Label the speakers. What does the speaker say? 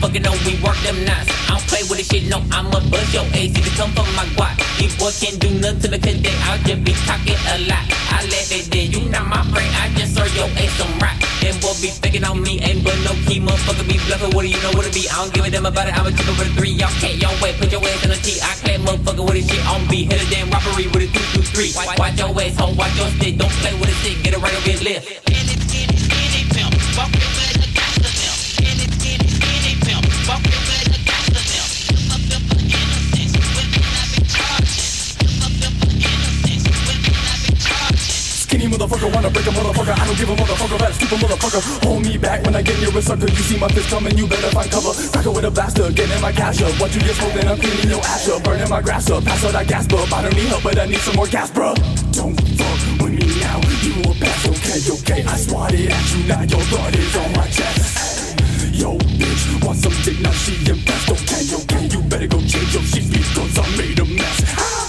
Speaker 1: fucking know we work them knots. I don't play with this shit, no, I'ma bust your ass. You can come from my guap. These boys can't do nothing to me cause they out just be talking a lot. I let that dead, you not my friend, I just serve your ass some rock. Them boy be faking on me, ain't but no key, motherfucker be bluffing. What do you know what it be? I don't give a damn about it, I'ma take over the 3. Y'all can't, y'all wait, put your ass in the T. I clap motherfucker with this shit on beat. Hit a damn robbery with a 223. Watch your ass, ho, watch your stick. Don't play with this shit, get it right or get left.
Speaker 2: Skinny motherfucker, wanna break a motherfucker. I don't give a motherfucker, better stupid motherfucker. Hold me back when I get near a sucker. You see my fist coming, you better find cover. Cracker with a blaster, getting my cash up. What you get smoked, then I'm cleaning your ass up. Burning my grass up, pass out that gas up. I don't need help, but I need some more gas, bruh. Don't fuck with me now, you a pass, okay. I swatted at you, now your blood is on my chest. Yo, bitch, want some dick, now she impressed, okay. You better go change your sheets because I made a mess.